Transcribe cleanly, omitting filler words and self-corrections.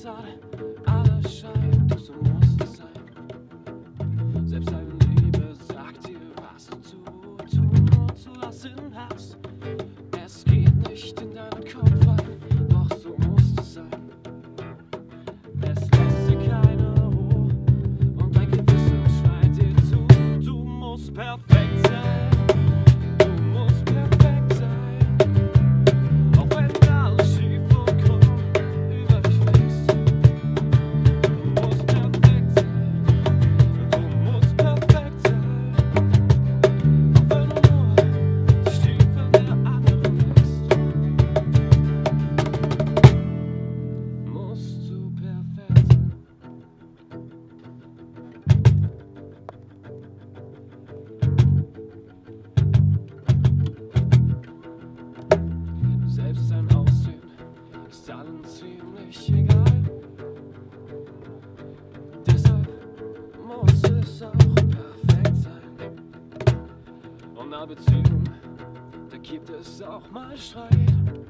Fassade, alles scheint, doch so muss es sein. Selbst deine Liebe sagt dir, was du zu tun und zu lassen hast. Es geht nicht in deinen Kopf rein, doch so muss es sein. Es lässt dir keine Ruhe und dein Gewissen schreit dir zu. Du musst perfekt sein, du musst perfekt sein. Auch wenn alles schief und krumm über dich fließt. Du musst perfekt sein, du musst perfekt sein. Auch wenn du nur die Stiefel der anderen liest, musst du perfekt sein. Selbst dein Aussehen ist allen ziemlich egal. Deshalb muss es auch perfekt sein. Und in einer Beziehung, da gibt es auch mal Streit.